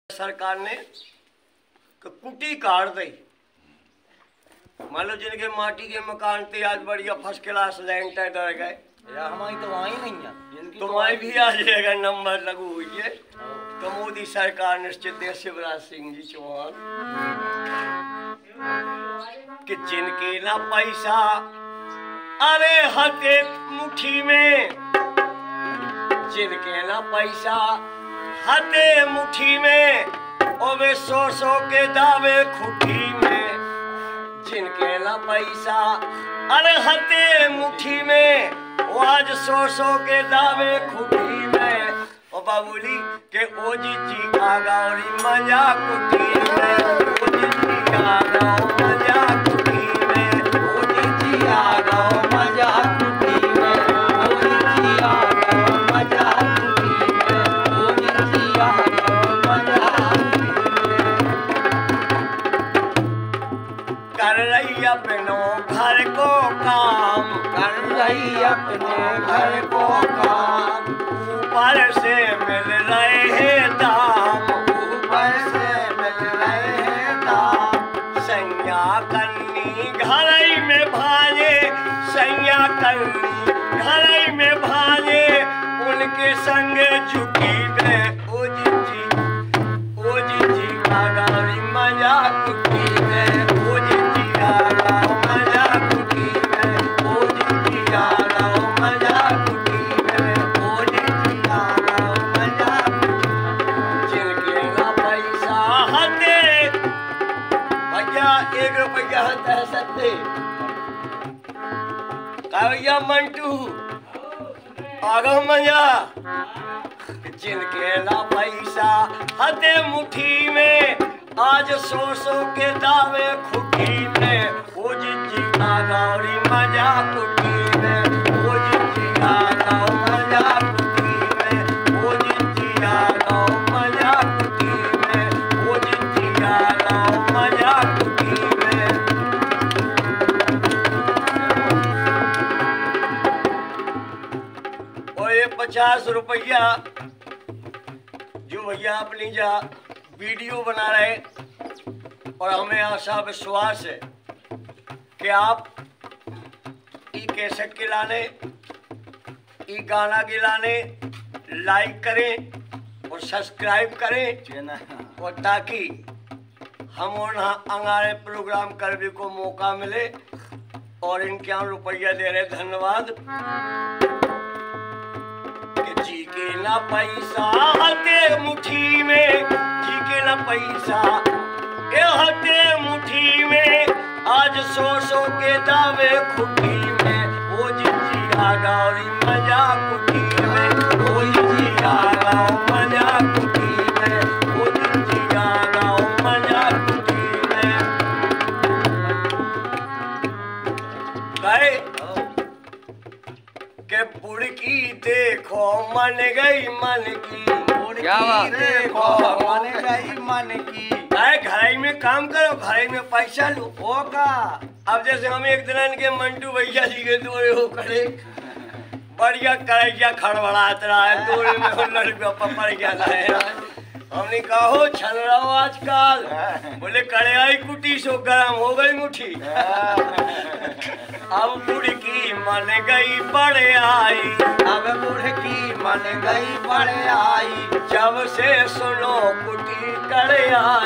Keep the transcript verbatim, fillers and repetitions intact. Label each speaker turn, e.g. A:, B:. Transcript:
A: सरकार ने कुटी काट दी। मान लो जिनके माटी के मकान थे आज बढ़िया फर्स्ट क्लास लैंटर डर गए,
B: हमारी तो वहीं नहीं है, जिनकी
A: तुम्हारी भी आ जाएगा नंबर लगू हुई है। तो मोदी सरकार निश्चित देश शिवराज सिंह जी चौहान कि जिनके ना पैसा अरे हथे मुट्ठी में, जिनके ना पैसा हथे मुट्ठी में और वे सौ सौ के दावे खुटी में, जिनके ना पैसा अरे हथे मुट्ठी में वो आज सौ सौ के दावे खुटी में। ओ बाबूली के ओ जी जी आ गौरी मजा कुटी में, ओ जी जी आ गौ मजा कुटी में, ओ जी जी आ गौ मजा कुटी में, ओ जी जी आ गौ मजा कुटी में, ओ जी जी आ गौ मजा कुटी में। कर रही अपनो घर को काम,
B: कर रही अपने घर को काम,
A: ऊपर से मिल रहे हैं दाम,
B: ऊपर से मिल रहे हैं दाम।
A: सैया कन्नी घरई में भाजे, सैया कन्नी घरई में भाजे, उनके संग झुकी में ओ जी जी, ओ जी जी आ गौरी मजा कुटी में, ओ जी जी आ गौ मजा कुटी में, ओ जी जी आ गौ मजा कुटी में, ओ जी जी आ गौ मजा कुटी। जिनके ना पैसा हते भैया एक रुपया हता है सत्ते का भैया मंटू आगो मजा। जिनके ना पैसा हते मुट्ठी में आज सौ सौ के दावे खुटी में, ओ जी जी आ गौरी मजा कुटी में, ओ जी जी आ गौ मजा कुटी में, ओ जी जी आ गौ मजा कुटी में, ओ जी जी आ गौ मजा कुटी में। और ये पचास रुपया जो भैया अपनी जा वीडियो बना रहे और हमें आशा विश्वास है कि आप ई कैसेट के लाने, ई गाना के लाने लाइक करें और सब्सक्राइब करें, और ताकि हम और हमारे प्रोग्राम करने को मौका मिले। और इनके यहाँ रुपया दे रहे, धन्यवाद। कि जी के ना पैसा हते मुट्ठी में, जी के ना पैसा ए हते मुट्ठी में आज सौ सौ के दावे खुटी में, ओ जी जी आ गौरी मजा कुटी में, ओ जी जी आ गौ मजा कुटी में, ओ जी जी आ गौ मजा कुटी में। गए के बुड़की देखो मन गई मन की,
B: बुड़की देखो मन गई मन की।
A: अरे घराई में काम करो, घराई में पैसा लो।
B: ओ का
A: अब जैसे हम एक दिन के मंटू भैया जी के दौरे हो करे बढ़िया करैया खड़बड़ात रहा है, दौरे में हो लड़का पपड़ गया है। हमने कहा हो छल रहा हो आजकल, बोले कड़ाई कुटी सो गरम हो गई मुट्ठी। अब बुड़की मन गई बड़े आई,
B: अब बुड़की मन गई बड़े आई,
A: जब से सुनो कुटी करे आई।